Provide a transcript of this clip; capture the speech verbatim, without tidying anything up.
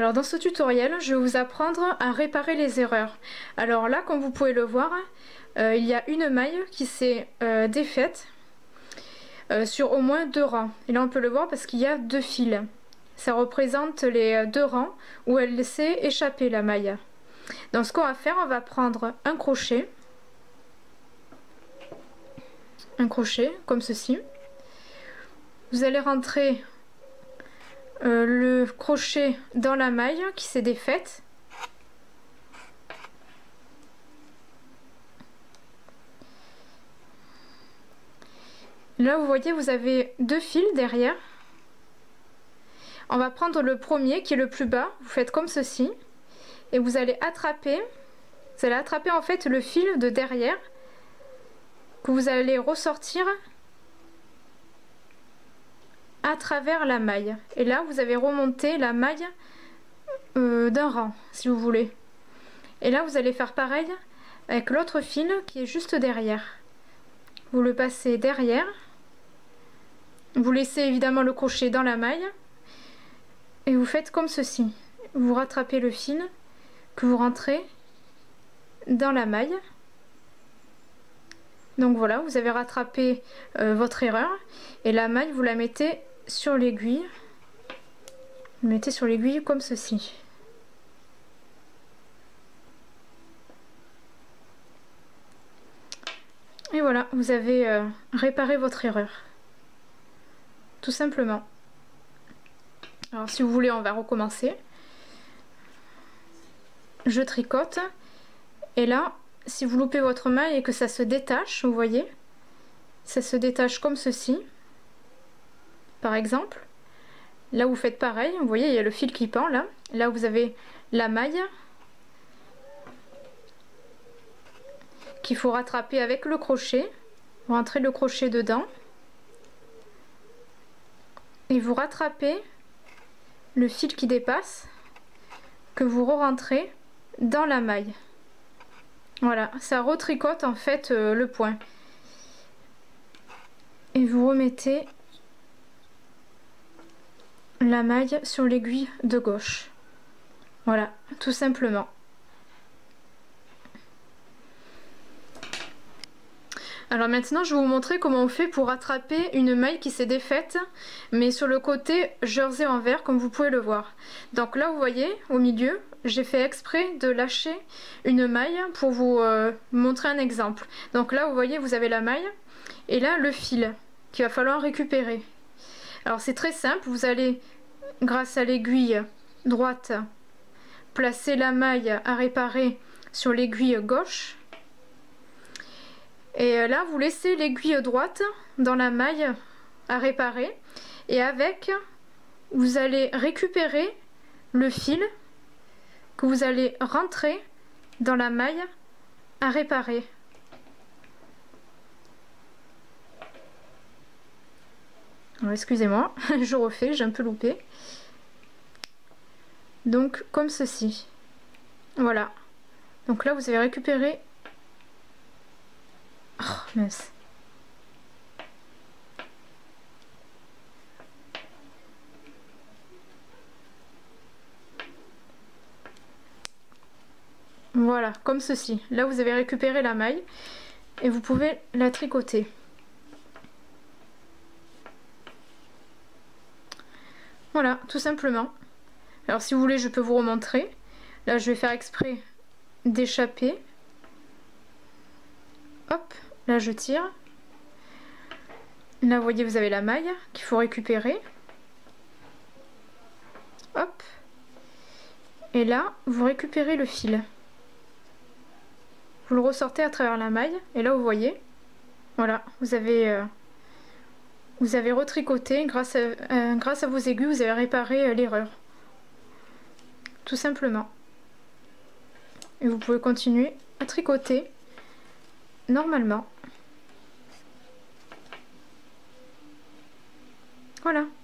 Alors dans ce tutoriel, je vais vous apprendre à réparer les erreurs. Alors là, comme vous pouvez le voir, euh, il y a une maille qui s'est euh, défaite euh, sur au moins deux rangs. Et là on peut le voir parce qu'il y a deux fils. Ça représente les deux rangs où elle laissait échapper la maille. Donc ce qu'on va faire, on va prendre un crochet. Un crochet comme ceci. Vous allez rentrer Euh, le crochet dans la maille qui s'est défaite. Là vous voyez, vous avez deux fils derrière. On va prendre le premier qui est le plus bas, vous faites comme ceci et vous allez attraper, vous allez attraper en fait le fil de derrière que vous allez ressortir à travers la maille, et là vous avez remonté la maille euh, d'un rang si vous voulez, et là vous allez faire pareil avec l'autre fil qui est juste derrière. Vous le passez derrière, vous laissez évidemment le crochet dans la maille et vous faites comme ceci, vous rattrapez le fil que vous rentrez dans la maille. Donc voilà, vous avez rattrapé euh, votre erreur, et la maille vous la mettez sur l'aiguille, vous mettez sur l'aiguille comme ceci. Et voilà, vous avez euh, réparé votre erreur, tout simplement. Alors si vous voulez, on va recommencer. Je tricote, et là si vous loupez votre maille et que ça se détache, vous voyez, ça se détache comme ceci par exemple. Là vous faites pareil, vous voyez il y a le fil qui pend là, là vous avez la maille qu'il faut rattraper avec le crochet, vous rentrez le crochet dedans et vous rattrapez le fil qui dépasse que vous re-rentrez dans la maille. Voilà, ça retricote en fait euh, le point. Et vous remettez la maille sur l'aiguille de gauche. Voilà, tout simplement. Alors maintenant je vais vous montrer comment on fait pour rattraper une maille qui s'est défaite, mais sur le côté jersey envers comme vous pouvez le voir. Donc là vous voyez au milieu, j'ai fait exprès de lâcher une maille pour vous euh, montrer un exemple. Donc là vous voyez, vous avez la maille et là le fil qu'il va falloir récupérer. Alors c'est très simple, vous allez grâce à l'aiguille droite placer la maille à réparer sur l'aiguille gauche. Et là vous laissez l'aiguille droite dans la maille à réparer, et avec vous allez récupérer le fil que vous allez rentrer dans la maille à réparer. Excusez-moi, je refais, j'ai un peu loupé. Donc comme ceci. Voilà. Donc là vous avez récupéré. Oh, mince. Voilà, comme ceci. Là vous avez récupéré la maille et vous pouvez la tricoter. Voilà, tout simplement. Alors si vous voulez, je peux vous remontrer. Là je vais faire exprès d'échapper. Hop, là je tire. Là vous voyez, vous avez la maille qu'il faut récupérer. Hop. Et là vous récupérez le fil. Vous le ressortez à travers la maille, et là vous voyez, voilà, vous avez euh, vous avez retricoté grâce à, euh, grâce à vos aiguilles, vous avez réparé euh, l'erreur, tout simplement. Et vous pouvez continuer à tricoter normalement. Voilà.